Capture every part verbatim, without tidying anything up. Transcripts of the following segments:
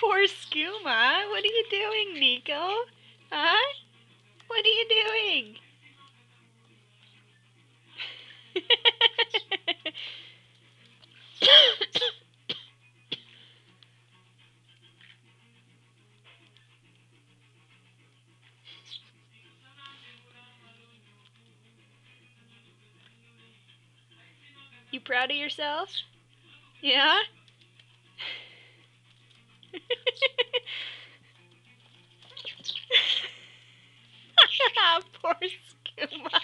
Poor Skooma. What are you doing, Necho? Huh? What are you doing? You proud of yourself? Yeah? Poor Skooma.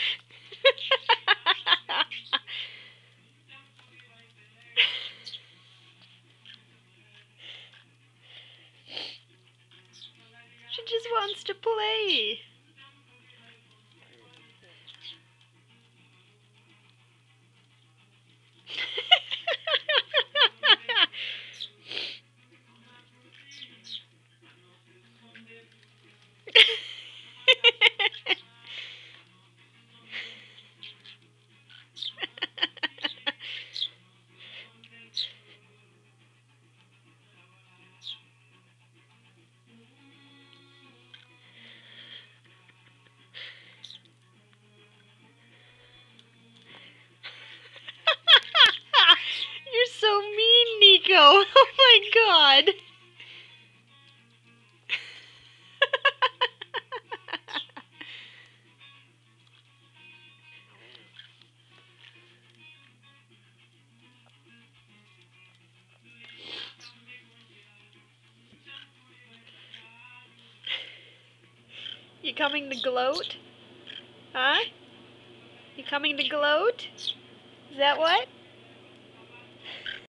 She just wants to play. You're so mean, Necho. Oh my god. You coming to gloat? Huh? You coming to gloat? Is that what?